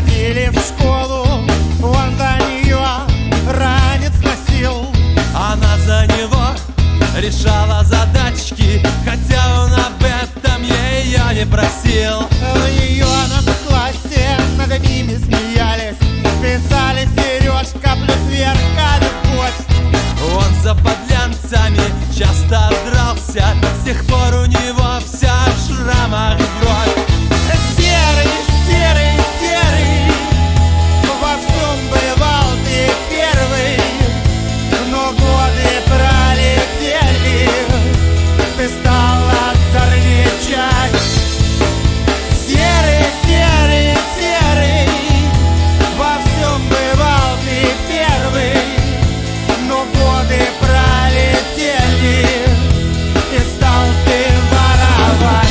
ходили в школу, он за нее ранец носил. Она за него решала задачки, хотя он об этом ее не просил. В ее классе над ними смеялись, писали Сережка плюс Верка любовь. Он за подлянцами часто дрался, с тех пор у него вся в шрамах бровь. Серый, серый, серый, во всем бывал ты первый, но годы пролетели, ты стала зорничать. Серый, серый, серый, во всем бывал ты первый, но годы пролетели, и стал ты воровать.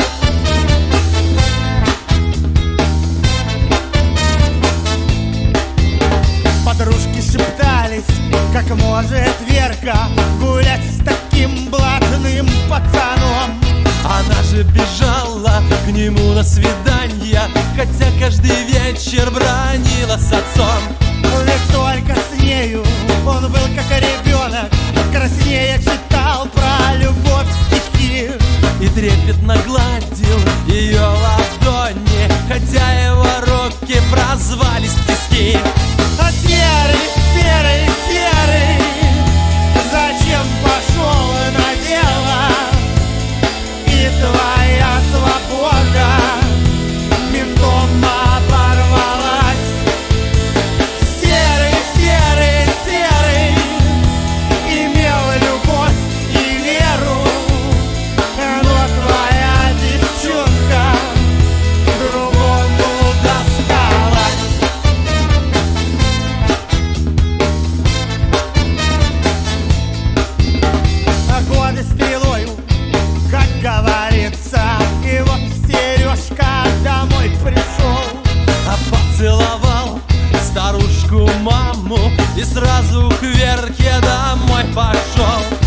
Подружки шептались, как может Верка гулять с таким блатным пацаном. Она же бежала к нему на свидания, хотя каждый вечер бранила с отцом. Ведь только с нею он был как ребенок, краснее читал про любовь стихи И трепетно гладил ее ладони, хотя его руки прозвались тиски. А серый, серый, серый, зачем пошел на дело? И твоя свобода ментом оборвалась. Серый, серый, серый, имел любовь и веру, но твоя девчонка другому досталась. А годы стрелою, как говорится, и вот Сережка домой пришел. А поцеловал старушку маму и сразу к Верке домой пошел.